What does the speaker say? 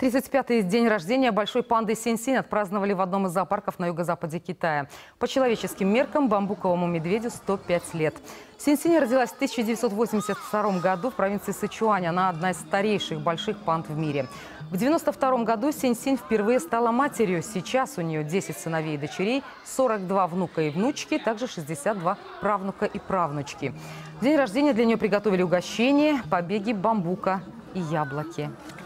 35-й день рождения большой панды Синь-Синь отпраздновали в одном из зоопарков на юго-западе Китая. По человеческим меркам бамбуковому медведю 105 лет. Синь-Синь родилась в 1982 году в провинции Сычуань. Она одна из старейших больших панд в мире. В 1992 году Синь-Синь впервые стала матерью. Сейчас у нее 10 сыновей и дочерей, 42 внука и внучки, также 62 правнука и правнучки. В день рождения для нее приготовили угощение, побеги бамбука и яблоки.